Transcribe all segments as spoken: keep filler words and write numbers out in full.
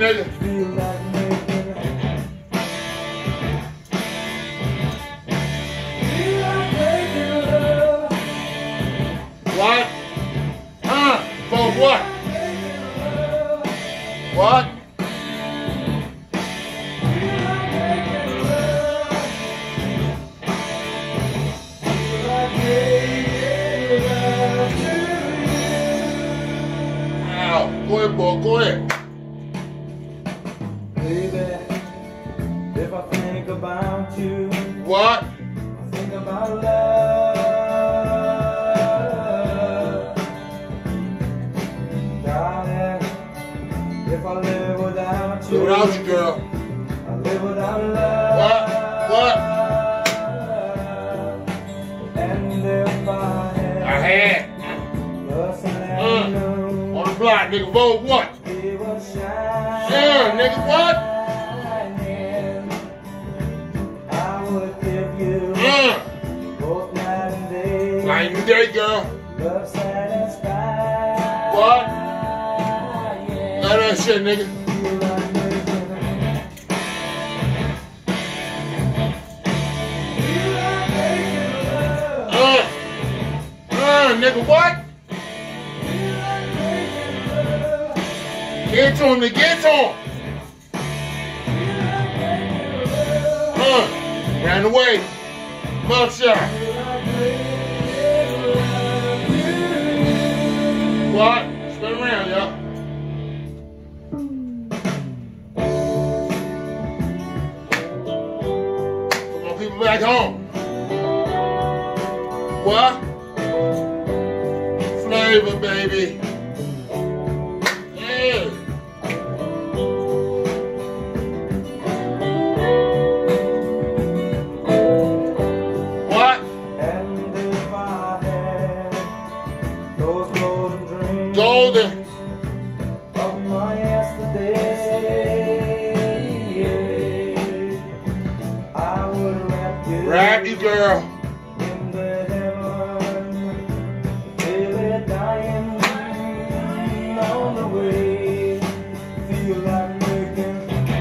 nigga. What? Huh? For what? What? Ow. Go ahead, boy. Go ahead. Baby, if I think about you, What? I think about love. Darling, if I live without you, Without you, girl. I live without love. What? What? And if I had, I had. love and Uh, knew, on the block, nigga. Vogue what? it was shining. Yeah, nigga, what? I would give you Uh, both night and day. night and day, girl. Love satisfied. What? Yeah. None of that shit, nigga. Feel like making it. Feel like making love. Uh, uh, nigga, what? Feel like making love. Get to him, nigga, get to him. Feel like making love. Uh, ran away. Mugshot. Feel like making love. What? Spin around, yo. Put my people back home. What? Flavor, baby. Yeah. What? And if I had those golden dreams Golden. of my yesterday, I would wrap you, Rap you, girl. in the heaven, feel it dying on the way, feel like making,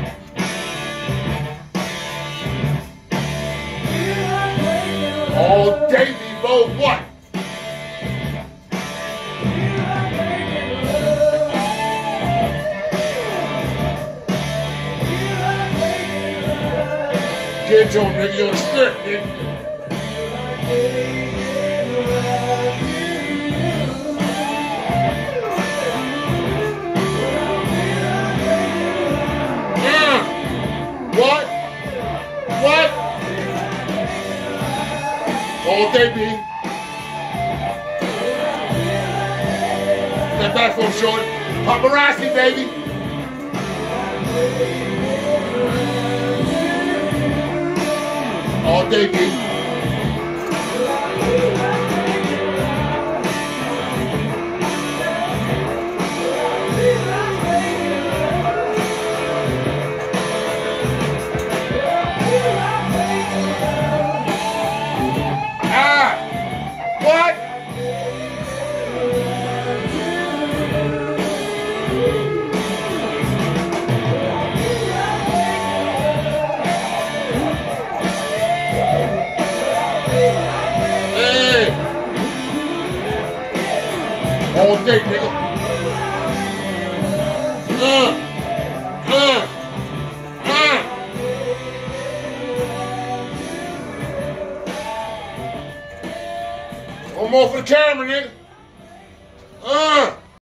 feel like making love. All day, be Vogue what? Feel like making love. Feel like making love. Get to him, nigga. You're a strip, nigga. Yeah. What? What? All day, B. Step back for him, shorty. Paparazzi, baby. All day, B. Ah! What? Hey! All day, nigga. Uh, uh, uh. One more for the camera, nigga.